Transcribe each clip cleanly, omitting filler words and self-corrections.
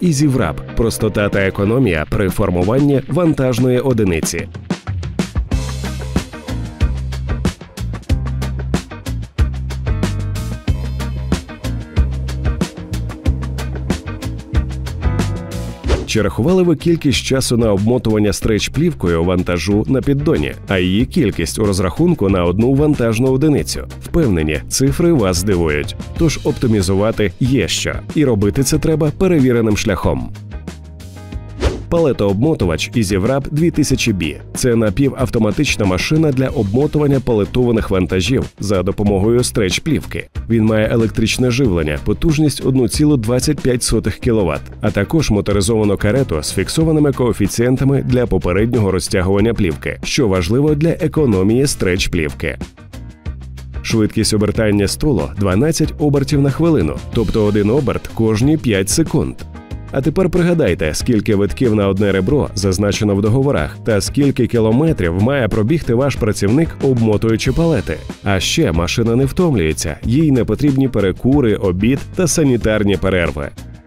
EasyWrap – простота та економія при формуванні вантажної одиниці. Чи рахували ви кількість часу на обмотування стреч-плівкою вантажу на піддоні, а її кількість у розрахунку на одну вантажну одиницю? Впевнені, цифри вас здивують. Тож оптимізувати є що. І робити це треба перевіреним шляхом. Палетообмотувач EasyWrap 2000B – це напівавтоматична машина для обмотування палетованих вантажів за допомогою стреч-плівки. Він має електричне живлення, потужність 1,25 кВт, а також моторизовану карету з фіксованими коефіцієнтами для попереднього розтягування плівки, що важливо для економії стреч-плівки. Швидкість обертання столу – 12 обертів на хвилину, тобто один оберт кожні 5 секунд. А тепер пригадайте, скільки витків на одне ребро зазначено в договорах та скільки кілометрів має пробігти ваш працівник, обмотуючи палети. А ще машина не втомлюється, їй не потрібні перекури, обід та санітарні перерви.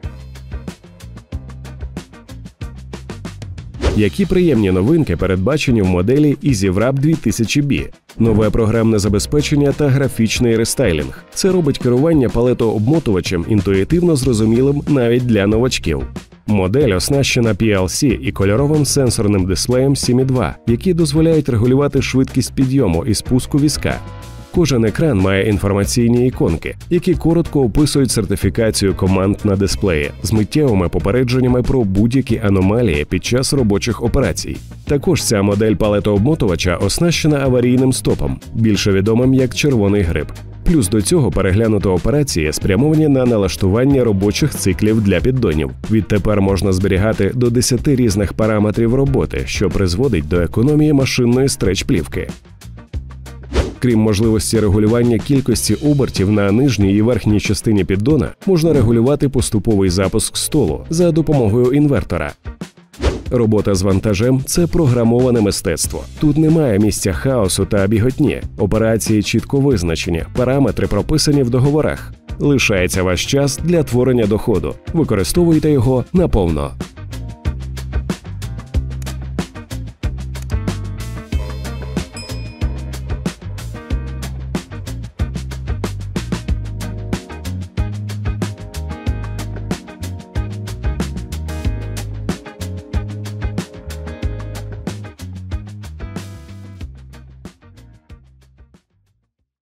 Які приємні новинки передбачені в моделі EasyWrap 2000B? Нове програмне забезпечення та графічний рестайлінг. Це робить керування палетообмотувачем інтуїтивно зрозумілим навіть для новачків. Модель оснащена PLC і кольоровим сенсорним дисплеєм 7.2, які дозволяють регулювати швидкість підйому і спуску візка. Кожен екран має інформаційні іконки, які коротко описують сертифікацію команд на дисплеї з миттєвими попередженнями про будь-які аномалії під час робочих операцій. Також ця модель палетообмотувача оснащена аварійним стопом, більше відомим як червоний гриб. Плюс до цього переглянуто операції, спрямовані на налаштування робочих циклів для піддонів. Відтепер можна зберігати до 10 різних параметрів роботи, що призводить до економії машинної стреч-плівки. Крім можливості регулювання кількості обертів на нижній і верхній частині піддона, можна регулювати поступовий запуск столу за допомогою інвертора. Робота з вантажем – це програмоване мистецтво. Тут немає місця хаосу та біготні. Операції чітко визначені, параметри прописані в договорах. Лишається ваш час для творення доходу. Використовуйте його наповно.